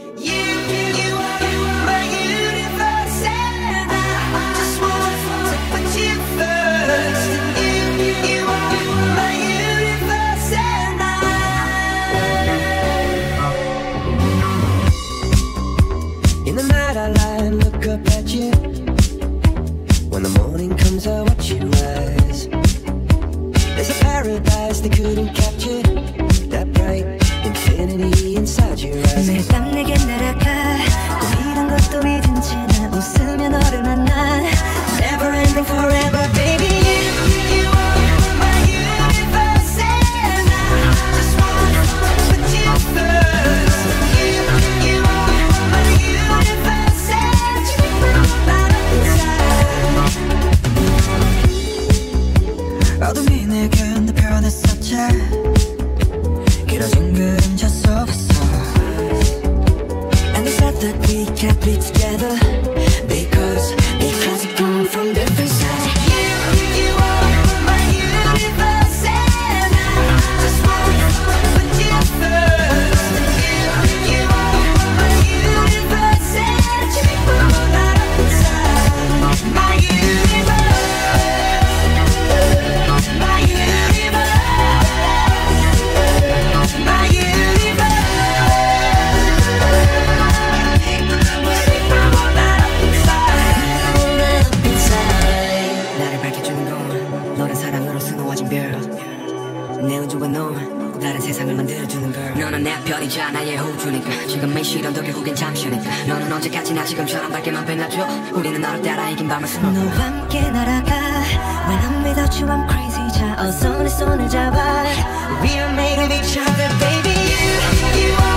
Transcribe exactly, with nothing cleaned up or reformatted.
In the night I lie and look up at you. When the morning comes I watch you rise. There's a paradise they couldn't capture. That bright infinity inside your eyes. 매일 밤 내게 날아가 꿈이란 것도 믿은지 난 웃으며 너를 만나. Never ending forever baby. You, you are my universe and I just wanna put you first. You, you are my universe and you right up inside. 어둠이 내 건너편에 서쳐 길어진 그림자 속에서 And we said that we can't be together Because, because we come from different sides. You, you are my universe and I just wanna put you first. You, you are my universe and you right up inside. My universe, my universe, my universe. 나를 밝혀주는 건 너란 사랑으로 수놓아진 별. 내 우주와 넌 다른 세상을 만들어주는 걸. 너는 내 편이자 나의 호주니까 지금의 시련도 결국엔 잠시니까. 너는 언제까지나 지금처럼 밝게만 빛나줘. 우리는 너를 따라 이긴 밤을 수놓아. 너와 함께 날아가. When I'm without you I'm crazy. 자 어서 내 손을 잡아. We are made of each other baby. You, you are